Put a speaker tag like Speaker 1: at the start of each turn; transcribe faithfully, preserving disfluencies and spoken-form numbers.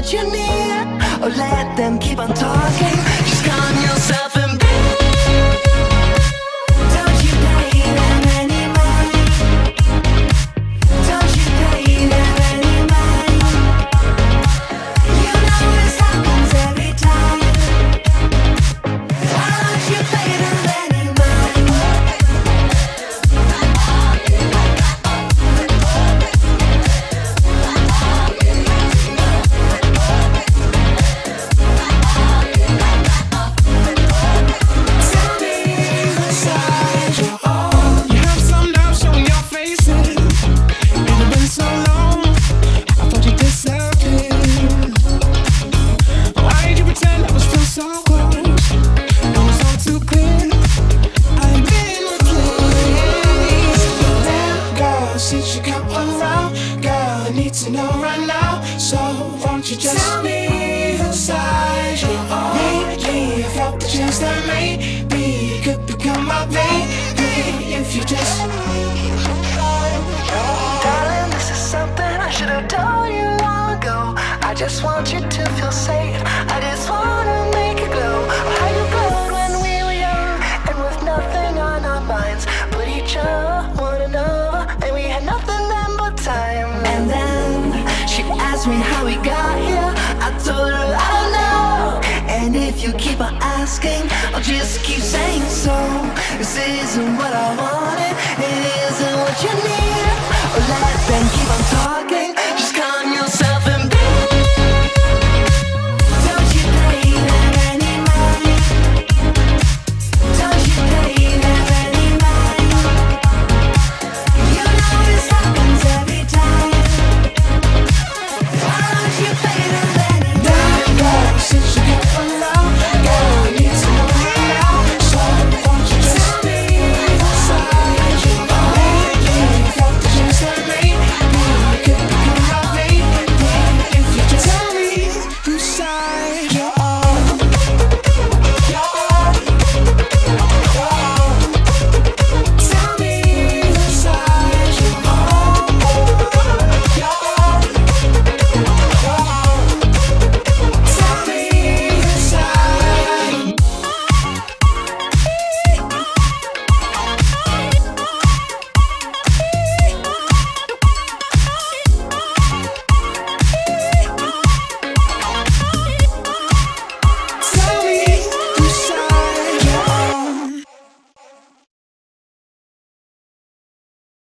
Speaker 1: what you need, or let them keep on talking. Just calm yourself and be. Don't you pay them any mind? Don't you pay them any mind? You know this happens every time. Why don't you pay them any mind? Tell me whose side you're on.
Speaker 2: You have some love showing your faces. It had been so long, I thought you disappeared. Why did you pretend I was still so close? It was all too clear, I've been replaced. Now, girl, since you come around, girl, I need to know right now. So won't you just
Speaker 1: Tell
Speaker 2: me whose side you're on? Lately, I felt the chance that maybe you could become my baby if you just.
Speaker 1: Darling, this is something I should have told you long ago. I just want you to feel safe. I just wanna make it glow. How you glowed when we were young, and with nothing on our minds, put each other one another, and we had nothing then but time. And then she asked me how we got here. I told her I don't know. And if you keep on asking, I'll just keep saying so. This isn't what I wanted, it isn't what you need. Or let them keep on talking.